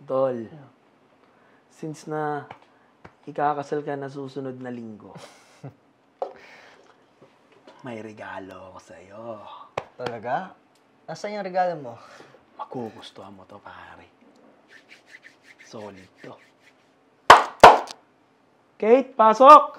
Tol, since na ikakasal ka na susunod na linggo, may regalo ako sa'yo. Talaga? Nasaan yung regalo mo? Makugustuhan mo to, pare. Solid to. Kate, pasok!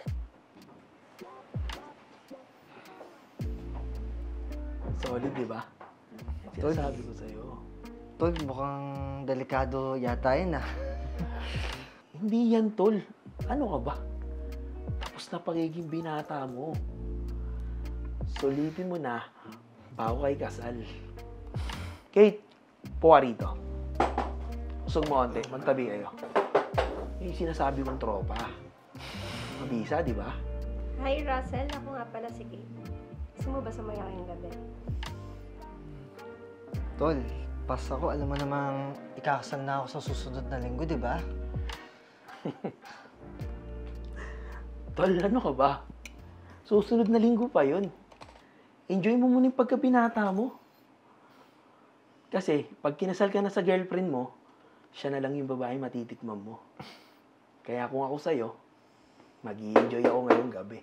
Solid, di ba? Tol. Sabi ko sa'yo. Tol, mukhang delikado yata yun ah. Hindi yan, tol. Ano ka ba? Tapos na pagiging binata mo. Sulitin mo na bago kay kasal. Kate, puwa rito. Usog mo onte, magtabi kayo. Yung sinasabi kong tropa. Mabisa, di ba? Hi, Russell. Ako nga pala si Kate. Gusto mo ba sumaya kayong gabi? Tol, pas ako, alam mo namang ikakasal na ako sa susunod na linggo, di ba? Tol, ano ka ba? Susunod na linggo pa yun. Enjoy mo muna yung pagkabinata mo. Kasi, pag kinasal ka na sa girlfriend mo, siya na lang yung babae matitikman mo. Kaya kung ako sa'yo, mag-i-enjoy ako ngayong gabi.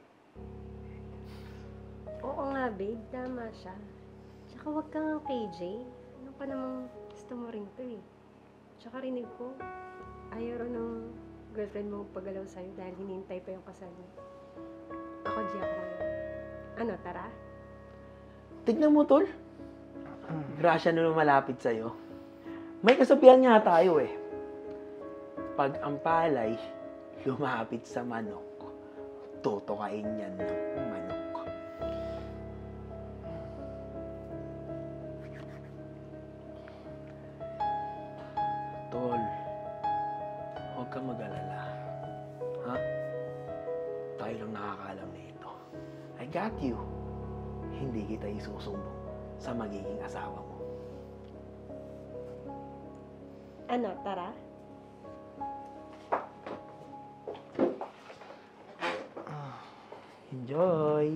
Oo nga, babe. Tama siya. Tsaka wag kang KJ. Ano pa namang gusto mo rin to eh. Tsaka rinig ko, ayaw rin ng girlfriend mo pagalaw sa'yo dahil hinihintay pa yung kasal niya. Ako, G ako ngayon. Ano, tara? Tignan mo, tol. Grasya na malapit sa'yo. May kasabihan nga tayo eh. Pag ang palay lumapit sa manok, tutukain yan ng manok. Tol, huwag kang mag-alala. Ha? Tayo lang nakakaalam nito. I got you. Hindi kita isusumbong sa magiging asawa mo. Ano, tara? Enjoy!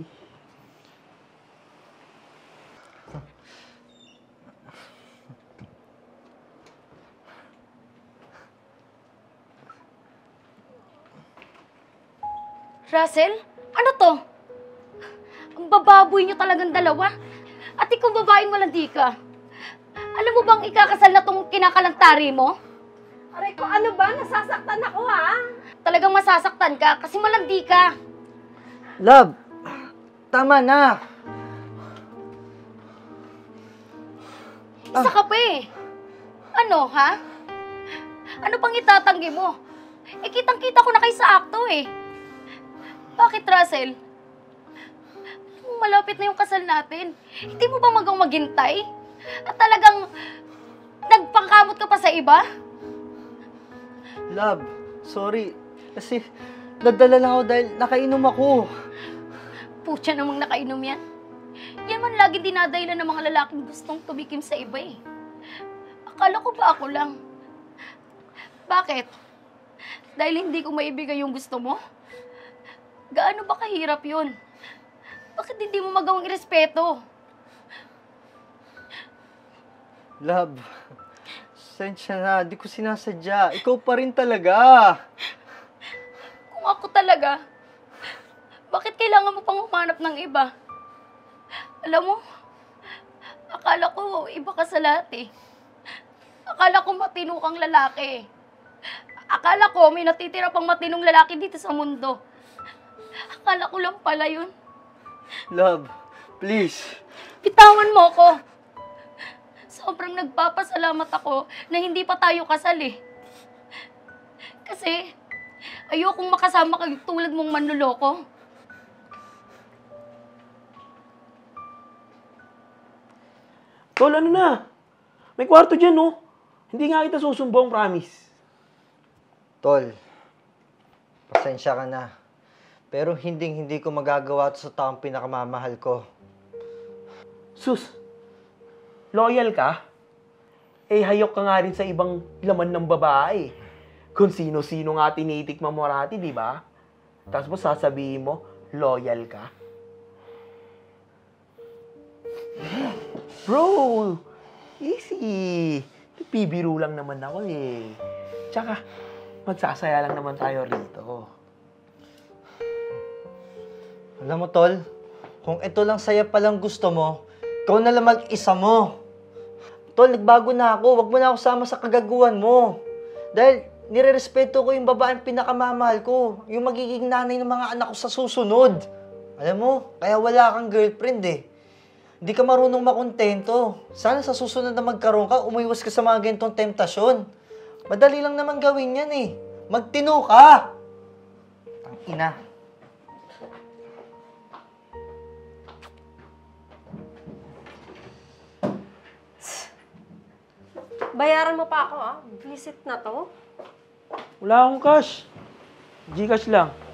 Russell, ano to? Ang bababoy niyo talagang dalawa. At ikaw babaeng malandi ka. Alam mo bang ikakasal na tong kinakalantari mo? Aray ko, ano ba? Nasasaktan ako ha? Talagang masasaktan ka kasi malandi ka. Love, tama na. Isa ka pa eh. Ano, ha? Ano pang itatanggi mo? Eh, kitang-kita ko na kayo sa akto eh. Bakit, Russell? Malapit na yung kasal natin. Hindi mo ba maghintay? At talagang nagpangkamot ka pa sa iba? Love, sorry. Kasi nadala lang ako dahil nakainom ako. Putya namang nakainom yan. Yan man lagi dinadahilan ng mga lalaking gustong tumikim sa iba eh. Akala ko ba ako lang? Bakit? Dahil hindi ko maibigay yung gusto mo? Gaano ba kahirap yun? Bakit hindi mo magawang irespeto? Love, sensya na. Di ko sinasadya. Ikaw pa rin talaga. Kung ako talaga, bakit kailangan mo pang humanap ng iba? Alam mo, akala ko iba ka sa lahat eh. Akala ko matino kang lalaki. Akala ko may natitira pang matinong lalaki dito sa mundo. Akala ko lang pala yun. Love, please. Bitawan mo ko. Sobrang nagpapasalamat ako na hindi pa tayo kasal eh. Kasi ayokong makasama kayo tulad mong manloloko. Tol, ano na? May kwarto dyan, no? Hindi nga kita susumbong, promise. Tol, pasensya ka na. Pero hindi ko magagawa ito sa taong pinakamamahal ko. Sus, loyal ka? Eh, hayok ka nga rin sa ibang laman ng babae. Kung sino-sino nga tinitikman mo rati, di ba? Tapos mo sasabihin mo, loyal ka? Bro, easy. Bibiro lang naman ako eh. Tsaka, magsasaya lang naman tayo rito. Alam mo, Tol, kung ito lang saya palang gusto mo, ikaw na lang mag-isa mo. Tol, nagbago na ako. Huwag mo na ako sama sa kagaguhan mo. Dahil nirerespeto ko yung babaeng pinakamamahal ko. Yung magiging nanay ng mga anak ko sa susunod. Alam mo, kaya wala kang girlfriend eh. Hindi ka marunong makontento. Sana sa susunod na magkaroon ka, umiwas ka sa mga ganitong temptasyon. Madali lang naman gawin yan eh. Magtino ka! Ang ina. Bayaran mo pa ako, ah. Visit na to. Wala akong cash. Gcash lang.